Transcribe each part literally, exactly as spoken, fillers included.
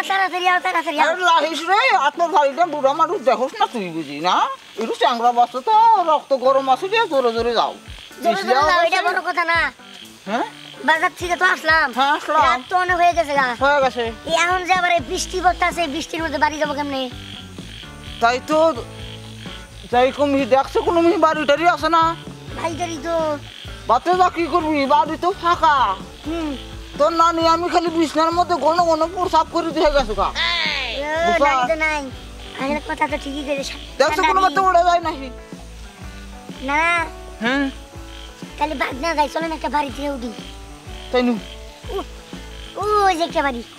তাড়াতাড়ি আও তাড়াতাড়ি আও লাহিস রে আপনার বাড়িটা বুড়া মানুষ দেখোস না তুই বুঝি না একটু চ্যাংরা বাচ্চা তো রক্ত গরম আছে যে জোরে জোরে যাও জোরে জোরে যাও এটা বড় কথা না হ্যাঁ বাজার থেকে তো আসলাম হ্যাঁ আসলাম রাত তো অনেক হয়ে গেছে গা হয়ে গেছে এখন যে আবার এই বৃষ্টি পড়তেছে বৃষ্টির মধ্যে বাড়ি যাবো কেমনে তাই তো যাই কমি দেখছো কোনো মি বাড়ি টাড়ি আছে না বাড়িটারি তো বাতে যা কি করবি বাড়ি তো ফাঁকা হুম তোর নানি আমি খালি বিছনার মধ্যে ঘন ঘন প্রসাব করে দিয়ে গেছো গা নাই তো নাই আমি কথা তো ঠিকই করে দেখছো কোনো মতে উড়ে যায় নাকি না হ্যাঁ তাহলে বাদ না যাই চলেন একটা বাড়ি থেকে উঠি তাই নু ওই যে একটা বাড়ি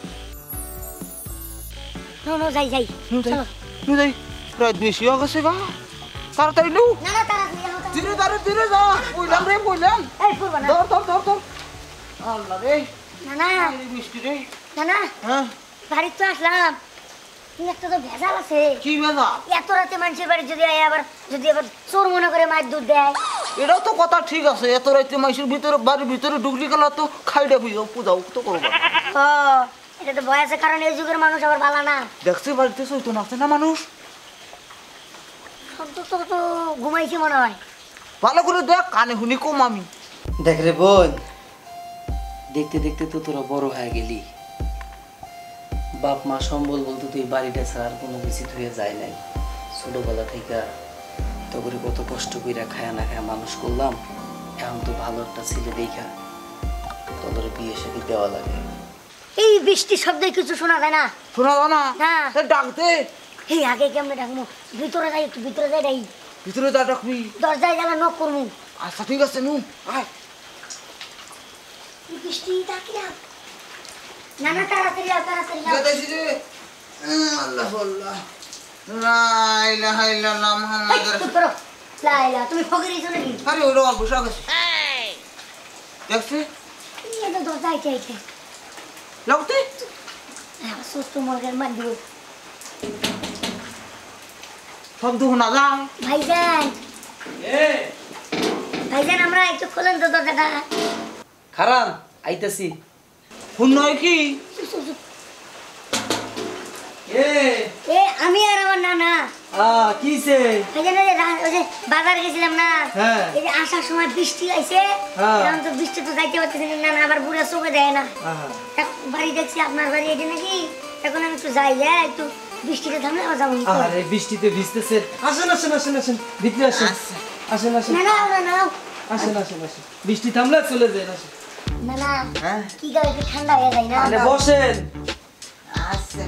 নো নো যাই যাই চলো নু যাই রাত বেশি হয়ে গেছে গা তাড়াতাড়ি নু না না তাড়াতাড়ি যাও ধীরে ধীরে ধীরে যা কইলাম রে কইলাম এই পড়বা না ধর ধর ধর ধর আল্লাহ রে না না এই মিষ্টি রে না না হ্যাঁ বাড়ি তো আসলাম কিন্তু একটা তো ভেজাল আছে কি বেলা এত রাতে মানুষের বাড়ি যদি আয় আবার যদি আবার চোর মনে করে মাছ দুধ দেয় এটাও তো কথা ঠিক আছে এত রাইতে মাইসের ভিতরে বাড়ির ভিতরে ঢুকলি গেল তো খাইডা বুঝাও পূজাও তো করবো ও এটা তো ভয় আছে কারণ এই যুগের মানুষ আবার ভালো না দেখছি বাড়িতে চৈতন আছে না মানুষ সন্তোষ তো ঘুমাইছে মনে হয় ভালো করে দেখ কানে শুনি কম আমি দেখ রে বোন দেখতে দেখতে তো তোরা বড় হয়ে গেলি বাপ মা সম্বল বলতে তুই বাড়িটা ছাড়া কোনো কিছু ধুয়ে যায় নাই ছোটবেলা থেকে তো করে কত কষ্ট করে খায়া না খায়া মানুষ করলাম এখন তো ভালো একটা ছেলে দেখা তোদের বিয়ে সাথে দেওয়া লাগে এই বৃষ্টি শব্দে কিছু শোনা যায় না শোনা দাও না না ডাক দে এই আগে কেমনে ডাকবো ভিতরে যাই একটু ভিতরে যাই যাই ভিতরে যা ডাকবি দরজায় জ্বালা নক করবো আচ্ছা ঠিক আছে নু আয় বৃষ্টি ডাকলাম না না তাড়াতাড়ি আও তাড়াতাড়ি আও গেতেছি রে আল্লাহ আল্লাহ লা ইলাহা ইল্লাল্লাহ মুহাম্মাদুর রাসূল করো লা ইলাহা তুমি ফকিরিছো নাকি আরে ওরা অল্প বসে গেছে দেখছি এই তো দরজায় চাইছে লাগতে হ্যাঁ সুস্থ মুরগের মার দিব শব্দ শোনা যায় ভাইজান এ ভাইজান আমরা একটু খোলেন তো দরজাটা খারান আইতাছি ফোন নয় কি এ এ আমি আর আমার নানা আ কিছে ভাইজান ওই যে রা- ওই যে বাজার গেছিলাম না হ্যাঁ। এই যে আসার সময় বৃষ্টি আইছে হ্যাঁ। এখন তো বৃষ্টি তো যাইতে পারতেছি না নানা আবার বুড়া চোখে দেয় না আহা এক বাড়ি দেখছি আপনার বাড়ি এটা নাকি এখন আমি একটু যাই হ্যাঁ একটু বৃষ্টিতে থামলে আবার যাবো আরে বৃষ্টিতে ভিজতেছে আসেন আসেন আসেন আসেন ভিতরে আসেন আসেন আসেন না না না না আসেন আসেন আসেন বৃষ্টি থামলে চলে যান আসেন না না হ্যাঁ কি গাও একটু ঠান্ডা হয়ে যায় না আরে বসেন আচ্ছা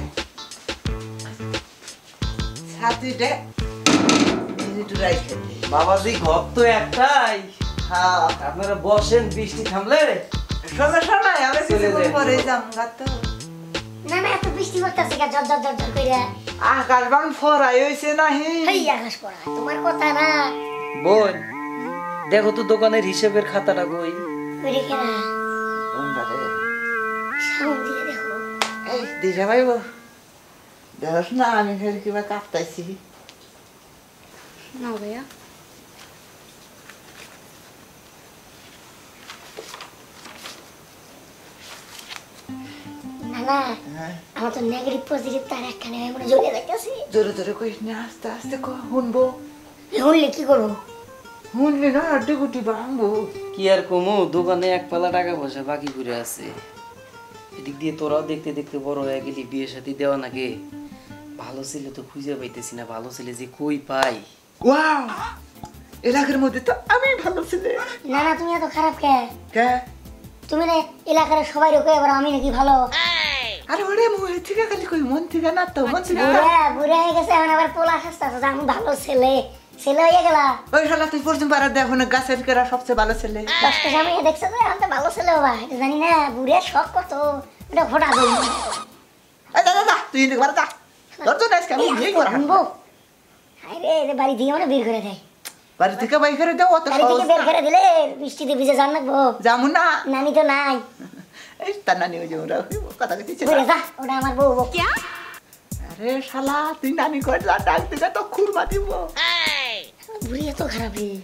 ছাতিটা একটু রাইখে দে বাবাজি ঘর তো একটাই হ্যাঁ আপনারা বসেন বৃষ্টি থামলে সমস্যা নাই আমি চলে কিছুক্ষণ যাই। পরে যাম তো না না এত বৃষ্টি পড়তেছে কা জর জর জর জর করে আকাশ বান ফরাই হইছে নাহি হেই আকাশ পড়া তোমার কথা না বোন দেখো তো দোকানের হিসেবের খাতাটা কই ওই রেখে না কোনটা রে সামন দিয়ে দেখো এই দিশা ভাইব দেখছ না আমি ফের কিবা কাঁপতাইছি না ভাইয়া না না হ্যাঁ আমার তো নেগেটিভ পজিটিভ তার একখানে মানে জড়িয়ে যাইতেছি জোরে জোরে কইস না আস্তে আস্তে ক শুনবো শুনলে কি করবো শুনলি না আড্ডি গুটি ভাঙবো কি আর কমু দোকানে এক পালা টাকা পয়সা বাকি পড়ে আছে এদিক দিয়ে তোরাও দেখতে দেখতে বড় হয়ে গেলি বিয়ে সাথে দেওয়া নাকি ভালো ছেলে তো খুঁজে পাইতেছি না ভালো ছেলে যে কই পাই ওয়াও এলাকার মধ্যে তো আমি ভালো ছিলে না না তুমি এত খারাপ কে কে তুমি না এলাকার সবাই রোকে এবার আমি নাকি ভালো আরে ওরে মুহে থেকে খালি কই মন থেকে না তো মন থেকে বুড়া বুড়া হয়ে গেছে এখন আবার পোলা খাস্তা আছে আমি ভালো ছেলে ছেলে হয়ে গেলা ওই শালা তুই পরদিন পারা দেখো না গাছের কেরা সবচেয়ে ভালো ছেলে দশটা সামনে দেখছো তো আমি তো ভালো ছেলে বাবা এটা জানি না বুড়ে শখ কত এটা ফোটা দিই এই দাদা দা তুই ইন্দিকে পারা যা তোর তো নাইস কেমন এই করা আনবো হাই রে এদের বাড়ি দিয়ে মানে বের করে দেয় বাড়ি থেকে বাই করে দাও অত বাড়ি থেকে বের করে দিলে বৃষ্টিতে ভিজে জান লাগবো যামু না নানি তো নাই এই তার নানি ওই যে ওরা কথা কইছে বুড়ে যা ওটা আমার বউ বউ আরে শালা তুই নানি কই যা ডাক দিলে তো খুরমা দিব বুড়ি এত খারাপ রে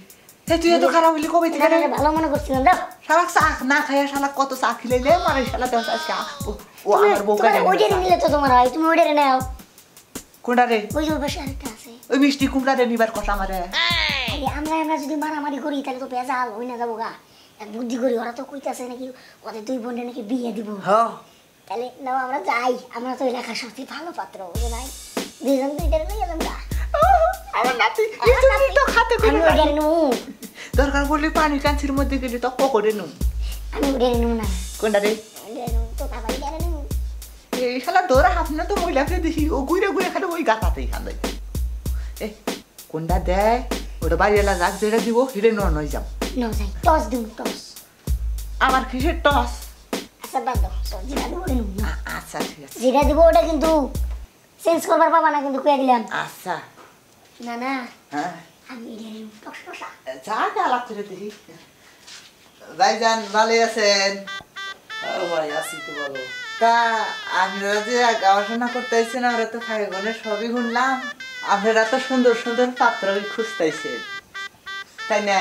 হে তুই এত খারাপ হইলি কবে থেকে না, রে না, ভালো মনে করছিলাম দাও শালা চা না খাইয়া শালা কত চা খিলাইলে মানে শালা দেখ আজকে আ- ও- ও আমার বউ তোমার ওইটারে নিলে তো তোমার হয় তুমি ওইটারে নাও কোনটা রে ওই যে ওই পাশে আরেকটা আছে ওই মিষ্টি কুমড়া রে নিবার কথা আমারে আরে আমরা আমরা যদি মারামারি করি তাহলে তো বেজাল হই না যাবো গা এক বুদ্ধি করি ওরা তো কইতাছে নাকি ওদের দুই বোনের নাকি বিয়ে দিব হ্যাঁ তাহলে নাও আমরা যাই আমরা তো এলাকার সবচেয়ে ভালো পাত্র বুঝে নাই দুইজন দুইটারে নিয়ে গেলাম গা আমার নাতি এই তুমি তো খাতে আমি করে ওইটারে নেবো দরকার পড়লে পানি কাঞ্চির মধ্যে গেলে তো পকড়ে নুন আমি ওইটারে নেবো না কোনটা রে ওইটারে নেবো তো বাবা ওইটারে নেবো এই শালা দৌড়া হাফ না তো মহিলাকে দেখি ও ঘুরে ঘুরে খালি ওই গাতাতেই খান্দাই এই কোনটা দেয় ওটা বাড়ি এলা যাক যেটা দিব হিরে নয় নয় যাম নাও যাই টস দিব টস আমার কিসের টস আচ্ছা বাদ দাও তো যেটা দিব ওটা নেবো না আচ্ছা ঠিক আছে যেটা দিব ওটা কিন্তু চেঞ্জ করবার পাবা না কিন্তু কয়ে দিলাম আচ্ছা না না হ্যাঁ আমি এটারে নেবো টস টসা যা যা লাগছে রে দেখি ভাইজান ভালো আছেন হ্যাঁ ভাই আসি তো বলো। তা আপনারা যে গবেষণা করতেছেন আমরা তো ফাইগনে সবই শুনলাম আপনারা তো সুন্দর সুন্দর পাত্রই খুঁজতেছেন তাই না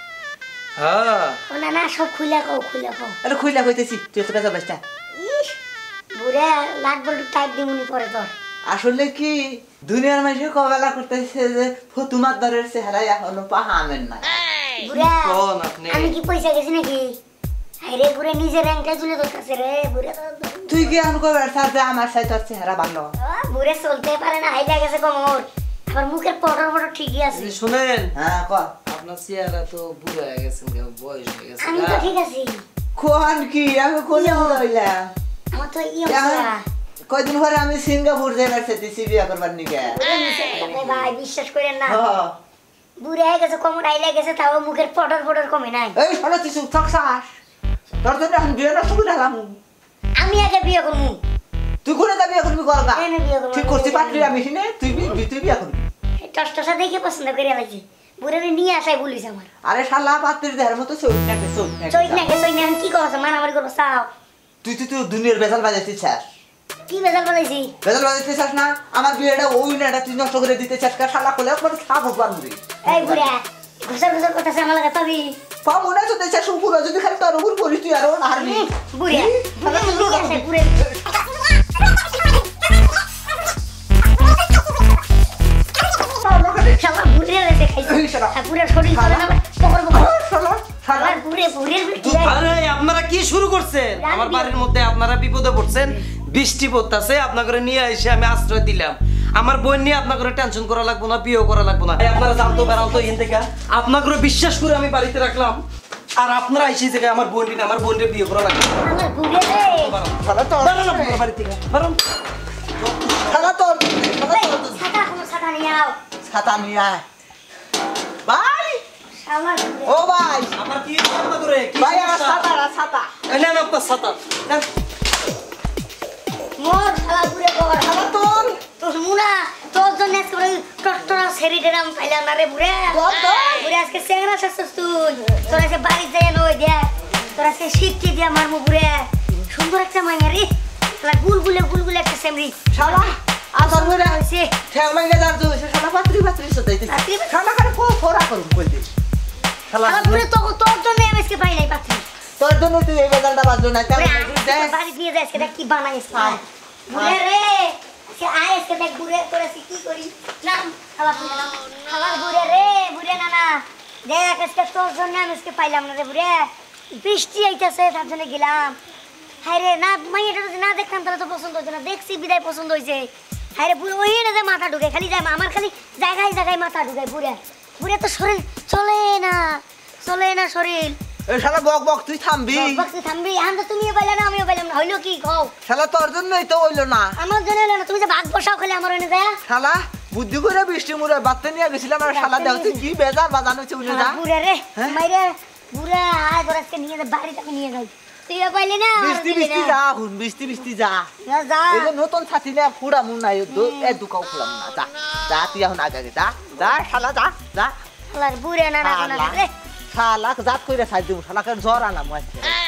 হ্যাঁ ও না না সব খুলে কও খুলে কও আরে খুইলা কইতেছি তুই তো কাছে বাসটা ইস বুড়া লাট বল্টু টাইপ দিমুনি পরে তোর আসলে কি দুনিয়ার মানুষে কবেলা করতেছে যে ফতুমার দরের চেহারা এখনো পাহামেন না বুড়া কোন আপনি? আমি কি পয়সা গেছি নাকি আরে বুড়া নিজের র্যাঙ্কটা তুলে ধরতেছে রে বুড়া তো তুই কি এখন কবে সাথে আমার সাথে তোর চেহারা ভালো বুড়ে চলতে পারে না হাইলা গেছে কোমর আবার মুখের পটর পটর ঠিকই আছে শুনেন হ্যাঁ ক আপনার চেহারা তো বুড়ো হয়ে গেছেন কেন, বয়স হয়ে গেছে আমি তো ঠিক আছি কোন কি আমি কোলে হইলাম আমার তো ই অবস্থা কয়দিন পরে আমি সিঙ্গাপুর যাইবার চাইতেছি বিয়া করবার নিকে বুড়া নিচে গেছে ভাই বিশ্বাস করেন না হ্যাঁ বুড়ে হয়ে গেছে কোমর হাইলা গেছে তাও মুখের পটর পটর কমে নাই এই শালা তুই চুপ থাক শাস তোর জন্য আমি বিয়ে নষ্ট করে দিলাম আমি আগে বিয়ে করবো তুই করে যাবি এখন করবা এনে বিয়ে করবো ঠিক করতে পারলি আমি হিনে তুই বি- তুই বিয়া করবি টস টসা দেখে পছন্দ করে লাগছে বুড়ে নিয়ে আসাই বলিস আমার আরে শালা পাত্রের দেহের মতো চোখ নাকে চোখ চৈত নাকে নাকি চৈত না কি কথা মারামারি করবো চাও তুই তুই তুই দুনিয়ার বেজাল বাজাইতে চাস কি বেজাল বলেছি বেজাল বাজাইতে চাস না আমার বিয়েটা ওই নাটা তুই নষ্ট করে দিতে চাস কা শালা কোলে একবার খাবো বান্ধবী এই বুড়া ঘুষার ঘুষার করতেছে আমার লাগে পাবি পা মনে আছে দেশে শুকুর যদি খালি তোর উপর পড়ি তুই আরো হারবি বুড়া বুড়া নিয়ে আসে বুড়ে শালা বুড়ে রেখে খাইছে এই শালা। আর বুড়ার শরীর চলে না পকর পকর শালা শালা আর বুড়ে বুড়ের আরে আপনারা কি শুরু করছেন? আমার বাড়ির মধ্যে আপনারা বিপদে পড়ছেন, বৃষ্টি পড়তেছে, আপনাকে নিয়ে এসে আমি আশ্রয় দিলাম। আমার বোন নিয়ে আপনাকে টেনশন করা লাগবো না, বিয়ে করা লাগবো না। এই আপনারা জানতো বেড়াতো এখান থেকে আপনাকে বিশ্বাস করে আমি বাড়িতে রাখলাম, আর আপনারা এসে থেকে আমার বোন নিয়ে আমার বোনকে বিয়ে করা লাগবে। আমার বুড়ে রে শালা তোর বেরোন আপনারা বাড়ি থেকে, বেরোন। শালা তোর শালা তোর ছাতা কোনো ছাতা নিয়ে আও ছাতা নিয়ে আয় ভাই শালা বুড়ে ও ভাই আমার কি চিন্তা করে কি ভাই আমার সমস্যা? ছাতা আর ছাতা এই নেন আপনার ছাতা, নেন। মোর শালা বুড়ে কর শালা তোর তোর মুনা তোর জন্য আজকে ওই টটরা ছেড়ে দিলাম পাইলাম না রে বুড়ে তোর তোর? বুড়ে আজকে চেংরা শাসছিস তুই তোর আজকে বাড়ি যাই নই দেখ তোর আজকে শিখতে দিয়া মারমু বুড়ে সুন্দর একটা মাইয়া রে শালা গুলগুলে গুলগুলে একটা সেমরি শালা আদর করে হইছে ঠেও লাগে যার তুই শালা পাত্রি পাত্রি সদাইতে পাত্রী পাত্রী? শালা করে কো ফোরা করুম কই দে শালা শালা বুড়ে তো তোর জন্য আমি আজকে পাই নাই পাত্রী তোর জন্য তুই এই বেজালটা বাজলো না বুড়ে কেমন আজকে দেখ তোর বাড়ি নিয়ে যাই আজকে দেখ কি বানাইছ আয়। বুড়ে রে আজকে আয় আজকে দেখ বুড়ে তোর আজকে কি করি নাম খাবার বুড়ে নাম খাবার বুড়ে রে বুড়ে না না দেখ আজকে তোর জন্য আমি আজকে পাইলাম না রে বুড়ে বৃষ্টি আইতাছে তার জন্য গেলাম হায় রে না মাইয়াটা যদি না দেখতাম তাহলে তো পছন্দ হইতো না দেখছি বিদায় পছন্দ হয়েছে হায় রে বুড়ে ওই না যে মাথা ঢুকে খালি যায় আমার খালি জায়গায় জায়গায় মাথা ঢুকায় বুড়ে বুড়ে তো শরীর চলে না চলে না শরীর এই শালা বক বক তুই থামবি বক্সি থামবি এখন তো তুমিও পাইলে না আমিও পাইলাম না হইলো কি কও শালা তোর জন্যই তো হইলো না আমার জন্য হলো না তুমি যে ভাগ বসাও খালি আমার এনে যায় শালা বুদ্ধি করে বৃষ্টি মুড়ে বাত্তে নিয়ে গেছিলাম আর শালা দেখ তুই কি বেজার বাজানো হচ্ছে উঠে যা বুড়ে রে হ্যাঁ? মাইরে বুড়ে আয় তোর আজকে নিয়ে যা বাড়ি তাকে নিয়ে যাই তুইও পাইলি না আমারও বৃষ্টি দিলি বৃষ্টি না। যা হুন বৃষ্টি বৃষ্টি যা না, যা এই যে নতুন ছাতি নিয়ে ফুড়ামু না এ দুকাও ফুড়ামু না যা যা তুই এখন আগে আগে যা যা শালা যা যা শালার বুড়ে না না শালা রে শালা জাত কইরা ছাই দিমু শালাকে জ্বর আনাম আজকে